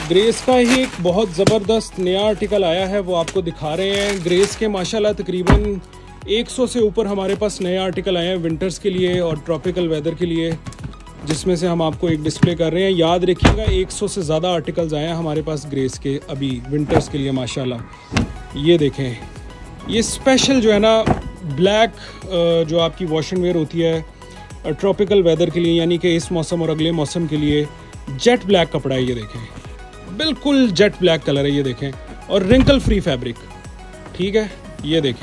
Grace का ही एक बहुत ज़बरदस्त नया आर्टिकल आया है, वो आपको दिखा रहे हैं। ग्रेस के माशाल्लाह तकरीबन 100 से ऊपर हमारे पास नए आर्टिकल आए हैं विंटर्स के लिए और ट्रॉपिकल वेदर के लिए, जिसमें से हम आपको एक डिस्प्ले कर रहे हैं। याद रखिएगा 100 से ज़्यादा आर्टिकल्स आए हैं हमारे पास ग्रेस के अभी विंटर्स के लिए माशाल्लाह। ये देखें, ये स्पेशल जो है ना ब्लैक जो आपकी वॉश एंड वेयर होती है ट्रॉपिकल वेदर के लिए, यानी कि इस मौसम और अगले मौसम के लिए जेट ब्लैक कपड़ा है। ये देखें, बिल्कुल जेट ब्लैक कलर है, ये देखें, और रिंकल फ्री फैब्रिक, ठीक है। ये देखें,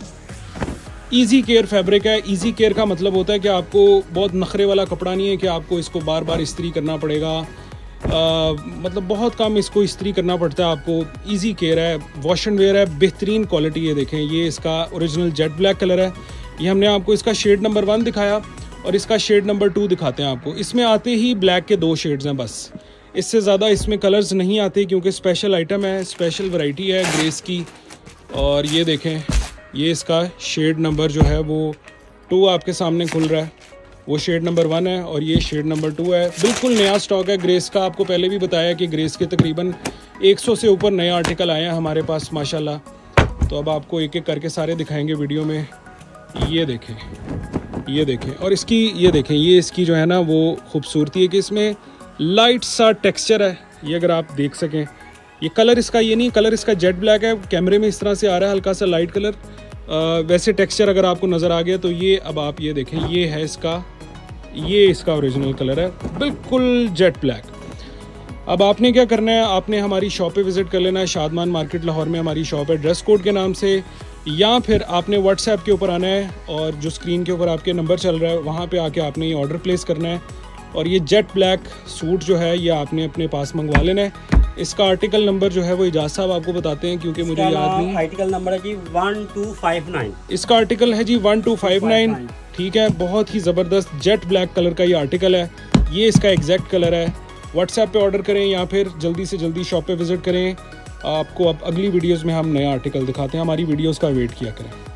इजी केयर फैब्रिक है। इजी केयर का मतलब होता है कि आपको बहुत नखरे वाला कपड़ा नहीं है कि आपको इसको बार बार इस्त्री करना पड़ेगा, मतलब बहुत कम इसको इस्त्री करना पड़ता है आपको। इजी केयर है, वॉश एंड वेयर है, बेहतरीन क्वालिटी। ये देखें, ये इसका ओरिजिनल जेट ब्लैक कलर है। ये हमने आपको इसका शेड नंबर 1 दिखाया और इसका शेड नंबर 2 दिखाते हैं आपको। इसमें आते ही ब्लैक के 2 शेड्स हैं बस, इससे ज़्यादा इसमें कलर्स नहीं आते क्योंकि स्पेशल आइटम है, स्पेशल वैरायटी है ग्रेस की। और ये देखें, ये इसका शेड नंबर जो है वो 2 आपके सामने खुल रहा है, वो शेड नंबर 1 है और ये शेड नंबर 2 है। बिल्कुल नया स्टॉक है ग्रेस का। आपको पहले भी बताया कि ग्रेस के तकरीबन 100 से ऊपर नए आर्टिकल आए हैं हमारे पास माशाल्लाह। तो अब आपको एक एक करके सारे दिखाएंगे वीडियो में। ये देखें, ये देखें, और इसकी ये देखें, ये इसकी जो है ना वो खूबसूरती है कि इसमें लाइट सा टेक्सचर है। ये अगर आप देख सकें, ये कलर इसका ये नहीं, कलर इसका जेट ब्लैक है, कैमरे में इस तरह से आ रहा है हल्का सा लाइट कलर। वैसे टेक्सचर अगर आपको नज़र आ गया तो ये अब आप ये देखें, ये है इसका, ये इसका ओरिजिनल कलर है, बिल्कुल जेट ब्लैक। अब आपने क्या करना है, आपने हमारी शॉप पे विज़िट कर लेना है। शादमान मार्केट लाहौर में हमारी शॉप है, ड्रेस कोड के नाम से, या फिर आपने व्हाट्सएप के ऊपर आना है और जो स्क्रीन के ऊपर आपके नंबर चल रहा है वहाँ पे आके आपने ये ऑर्डर प्लेस करना है। और ये जेट ब्लैक सूट जो है ये आपने अपने पास मंगवा लेना है। इसका आर्टिकल नंबर जो है वो इजाज़ साहब आपको बताते हैं क्योंकि मुझे याद नहीं। आर्टिकल नंबर है जी 1259। इसका आर्टिकल है जी 1259, ठीक है। बहुत ही ज़बरदस्त जेट ब्लैक कलर का ये आर्टिकल है, ये इसका एग्जैक्ट कलर है। व्हाट्सएप पे ऑर्डर करें या फिर जल्दी से जल्दी शॉप पे विज़िट करें। आपको अब अगली वीडियोस में हम नया आर्टिकल दिखाते हैं, हमारी वीडियोस का वेट किया करें।